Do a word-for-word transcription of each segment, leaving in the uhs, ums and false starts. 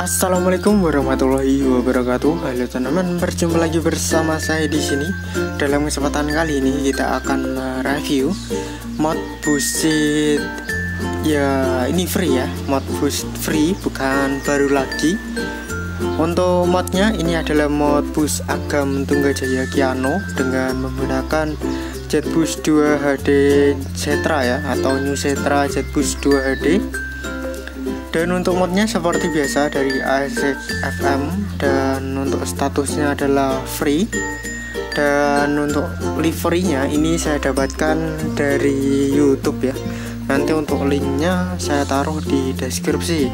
Assalamualaikum warahmatullahi wabarakatuh. Halo teman-teman, berjumpa lagi bersama saya di sini. Dalam kesempatan kali ini kita akan review mod Boost. Ya, ini free ya, mod Boost free, bukan baru lagi. Untuk modnya ini adalah mod Boost Agam Tunggajaya Kiano dengan menggunakan JetBoost dua H D Cetra ya, atau New Cetra JetBoost dua H D. Dan untuk modnya seperti biasa dari Isaac F M, dan untuk statusnya adalah free. Dan untuk liverynya ini saya dapatkan dari YouTube ya. Nanti untuk linknya saya taruh di deskripsi.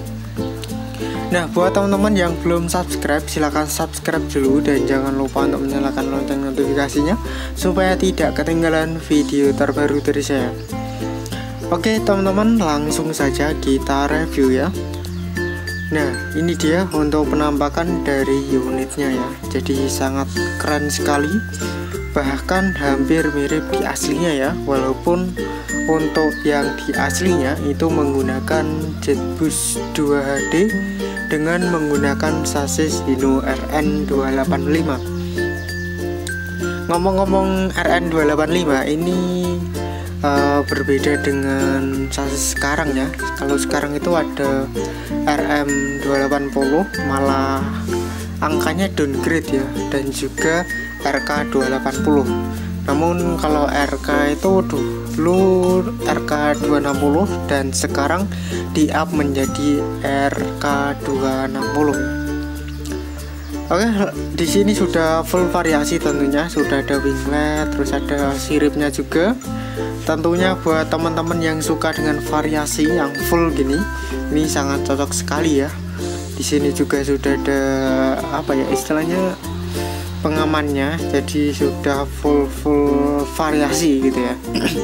Nah, buat teman-teman yang belum subscribe, silahkan subscribe dulu dan jangan lupa untuk menyalakan lonceng notifikasinya supaya tidak ketinggalan video terbaru dari saya. Oke teman-teman, langsung saja kita review ya. Nah, ini dia untuk penampakan dari unitnya ya. Jadi sangat keren sekali, bahkan hampir mirip di aslinya ya. Walaupun untuk yang di aslinya itu menggunakan JetBoost dua H D dengan menggunakan sasis Hino R N dua delapan lima. Ngomong-ngomong R N dua delapan lima ini Uh, berbeda dengan sasis sekarang ya. Kalau sekarang itu ada R M dua delapan nol, malah angkanya downgrade ya, dan juga R K dua delapan nol. Namun kalau R K itu dulu R K dua enam nol dan sekarang di up menjadi R K dua enam nol. Oke, di sini sudah full variasi tentunya, sudah ada winglet, terus ada siripnya juga. Tentunya buat teman-teman yang suka dengan variasi yang full gini, ini sangat cocok sekali ya. Di sini juga sudah ada apa ya istilahnya, pengamannya, jadi sudah full full variasi gitu ya.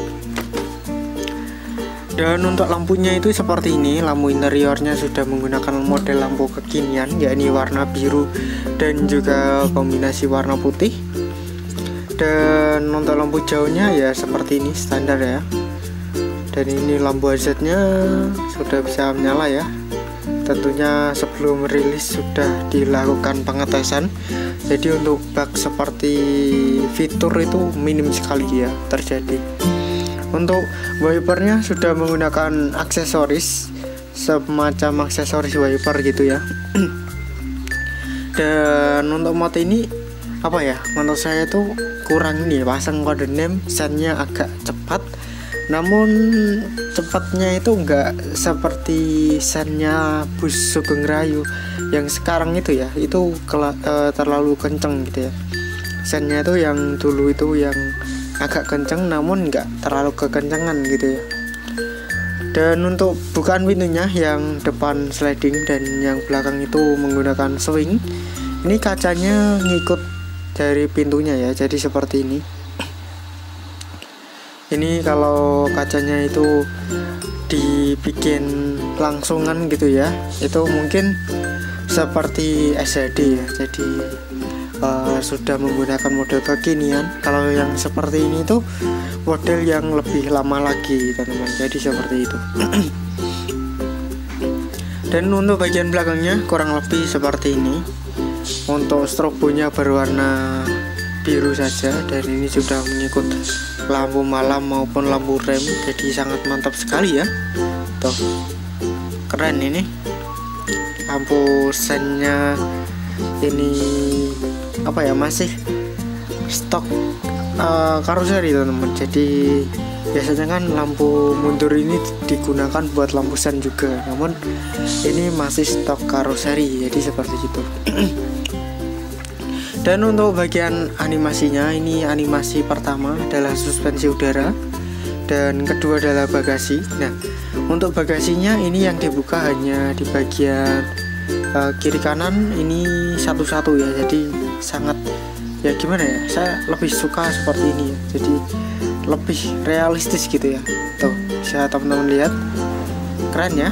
Dan untuk lampunya itu seperti ini, lampu interiornya sudah menggunakan model lampu kekinian, yakni warna biru dan juga kombinasi warna putih. Dan untuk lampu jauhnya ya seperti ini, standar ya. Dan ini lampu hazardnya sudah bisa menyala ya. Tentunya sebelum rilis sudah dilakukan pengetesan. Jadi untuk bug seperti fitur itu minim sekali ya terjadi. Untuk wipernya sudah menggunakan aksesoris, semacam aksesoris wiper gitu ya. Dan untuk mod ini apa ya, menurut saya tuh kurang ini, pasang kode name sennya agak cepat, namun cepatnya itu enggak seperti sennya Boost Sugeng Rayu yang sekarang itu ya, itu uh, terlalu kenceng gitu ya. Sennya itu yang dulu itu yang agak kenceng namun enggak terlalu kekencengan gitu ya. Dan untuk bukaan pintunya yang depan sliding dan yang belakang itu menggunakan swing, ini kacanya ngikut dari pintunya ya, jadi seperti ini. Ini kalau kacanya itu dibikin langsungan gitu ya, itu mungkin seperti S H D ya, jadi uh, sudah menggunakan model kekinian. Kalau yang seperti ini tuh model yang lebih lama lagi teman-teman, jadi seperti itu. Dan untuk bagian belakangnya kurang lebih seperti ini. Untuk strobonya berwarna biru saja, dan ini sudah mengikut lampu malam maupun lampu rem, jadi sangat mantap sekali ya. Tuh, keren ini. Lampu sennya ini apa ya, masih stok uh, karoseri teman-teman. Jadi biasanya kan lampu mundur ini digunakan buat lampu sen juga, namun ini masih stok karoseri, jadi seperti itu. Dan untuk bagian animasinya, ini animasi pertama adalah suspensi udara, dan kedua adalah bagasi. Nah, untuk bagasinya ini yang dibuka hanya di bagian uh, kiri kanan ini satu-satu ya, jadi sangat ya gimana ya, saya lebih suka seperti ini ya, jadi lebih realistis gitu ya. Tuh, bisa teman-teman lihat, keren ya.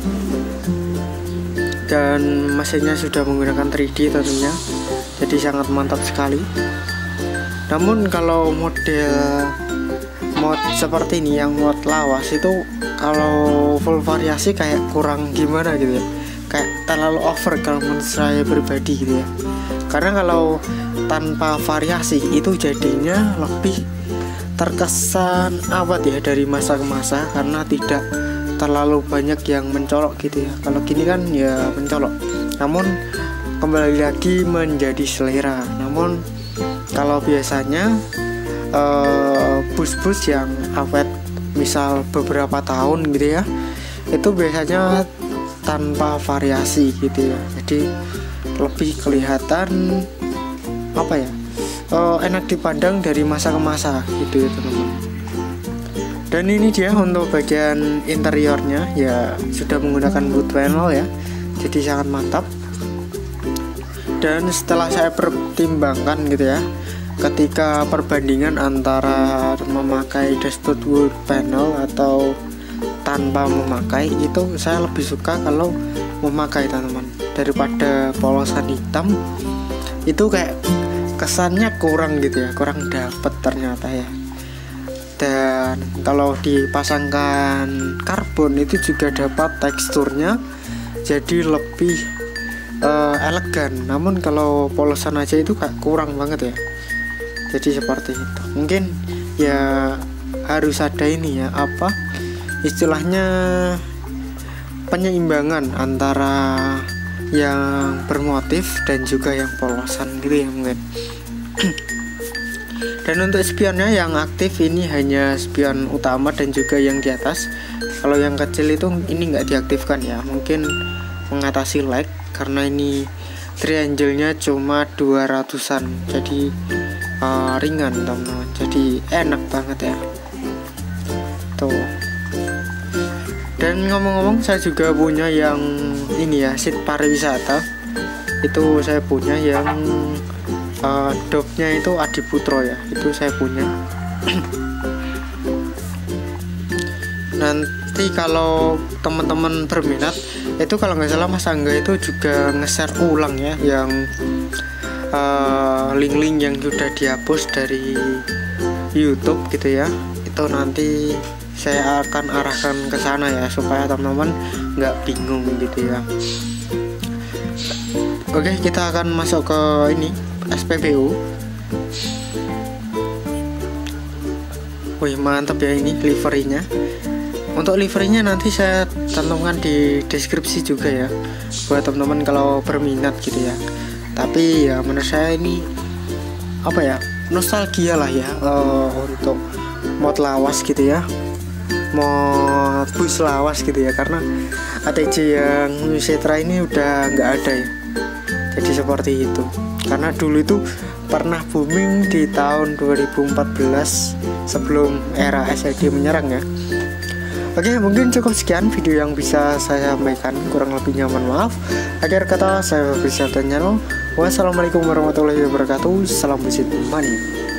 Dan mesinnya sudah menggunakan tiga D tentunya, jadi sangat mantap sekali. Namun kalau model mod seperti ini, yang mod lawas itu kalau full variasi kayak kurang gimana gitu ya. kayak terlalu over kalau menurut saya pribadi gitu ya. Karena kalau tanpa variasi itu jadinya lebih terkesan awet ya dari masa ke masa, karena tidak terlalu banyak yang mencolok gitu ya. Kalau gini kan ya mencolok, namun kembali lagi menjadi selera. Namun kalau biasanya uh, bus-bus yang awet misal beberapa tahun gitu ya, itu biasanya tanpa variasi gitu ya, jadi lebih kelihatan apa ya, uh, enak dipandang dari masa ke masa gitu ya teman-teman. Dan ini dia untuk bagian interiornya ya, sudah menggunakan wood panel ya, jadi sangat mantap. Dan setelah saya pertimbangkan gitu ya, ketika perbandingan antara memakai dashboard wood panel atau tanpa memakai, itu saya lebih suka kalau memakai teman-teman, daripada polosan hitam. Itu kayak kesannya kurang gitu ya, kurang dapet ternyata ya. Dan kalau dipasangkan karbon itu juga dapat teksturnya jadi lebih uh, elegan. Namun kalau polosan aja itu kayak kurang banget ya. Jadi seperti itu. Mungkin ya harus ada ini ya, apa istilahnya, penyeimbang antara yang bermotif dan juga yang polosan gitu ya mungkin. Dan untuk spionnya yang aktif ini hanya spion utama dan juga yang di atas. Kalau yang kecil itu ini nggak diaktifkan ya, mungkin mengatasi lag, karena ini triangle-nya cuma dua ratusan, jadi uh, ringan teman-teman, jadi enak banget ya tuh. Dan ngomong-ngomong, saya juga punya yang ini ya, seat pariwisata. Itu saya punya yang uh, dopnya itu Adiputro ya, itu saya punya. Nanti kalau teman-teman berminat, itu kalau nggak salah Mas Angga itu juga nge-share ulang ya, yang uh, link-link yang sudah dihapus dari YouTube gitu ya. Itu nanti saya akan arahkan ke sana ya, supaya teman-teman nggak bingung gitu ya. Oke, kita akan masuk ke ini S P B U. Wih, mantap ya ini liverynya. Untuk liverynya nanti saya cantumkan di deskripsi juga ya, buat teman-teman kalau berminat gitu ya. Tapi ya menurut saya ini apa ya, nostalgia lah ya, uh, untuk mod lawas gitu ya, mod bus lawas gitu ya, karena A T J yang New Setra ini udah nggak ada ya. Jadi seperti itu, karena dulu itu pernah booming di tahun dua ribu empat belas sebelum era S L D menyerang ya. Oke, mungkin cukup sekian video yang bisa saya sampaikan, kurang lebihnya mohon maaf. Akhir kata saya bisa tanya. Wassalamualaikum warahmatullahi wabarakatuh. Salam busit mania.